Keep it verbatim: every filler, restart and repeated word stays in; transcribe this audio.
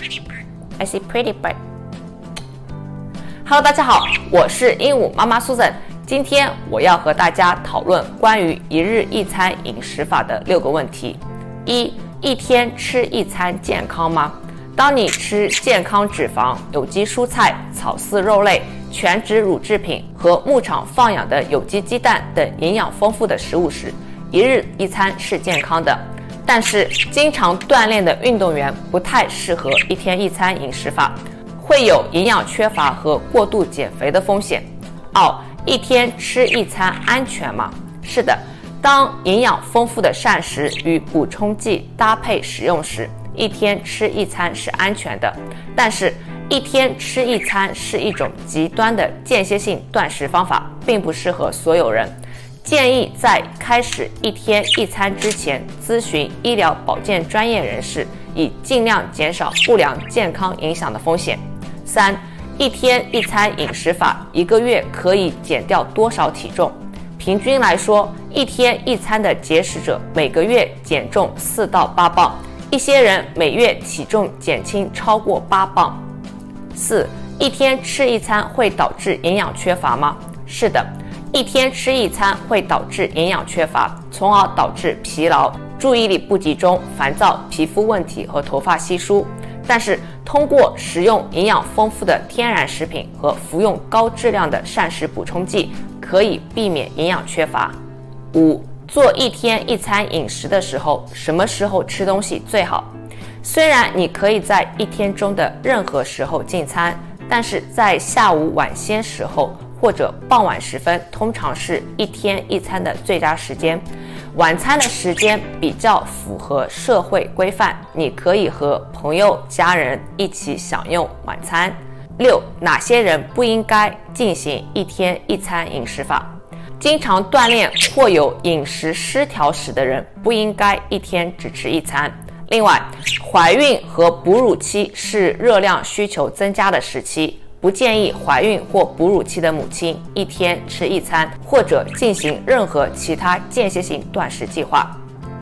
I see pretty bird. Hello， 大家好，我是鹦鹉妈妈 Susan。今天我要和大家讨论关于一日一餐饮食法的六个问题。一，一天吃一餐健康吗？当你吃健康脂肪、有机蔬菜、草饲肉类、全脂乳制品和牧场放养的有机鸡蛋等营养丰富的食物时，一日一餐是健康的。但是，经常锻炼的运动员不太适合一天一餐饮食法，会有营养缺乏和过度减肥的风险。二，一天吃一餐安全吗？是的，当营养丰富的膳食与补充剂搭配使用时，一天吃一餐是安全的。但是，一天吃一餐是一种极端的间歇性断食方法，并不适合所有人。建议在开始一天一餐之前咨询医疗保健专业人士，以尽量减少不良健康影响的风险。三，一天一餐饮食法一个月可以减掉多少体重？平均来说，一天一餐的节食者每个月减重四到八磅，一些人每月体重减轻超过八磅。四，一天吃一餐会导致营养缺乏吗？是的。一天吃一餐会导致营养缺乏，从而导致疲劳、注意力不集中、烦躁、皮肤问题和头发稀疏。但是，通过食用营养丰富的天然食品和服用高质量的膳食补充剂，可以避免营养缺乏。五、做一天一餐饮食的时候，什么时候吃东西最好？虽然你可以在一天中的任何时候进餐，但是在下午晚些时候或者傍晚时分，通常是一天一餐的最佳时间。晚餐的时间比较符合社会规范，你可以和朋友、家人一起享用晚餐。六、哪些人不应该进行一天一餐饮食法？经常锻炼或有饮食失调史的人不应该一天只吃一餐。另外，怀孕和哺乳期是热量需求增加的时期，不建议怀孕或哺乳期的母亲一天吃一餐，或者进行任何其他间歇性断食计划。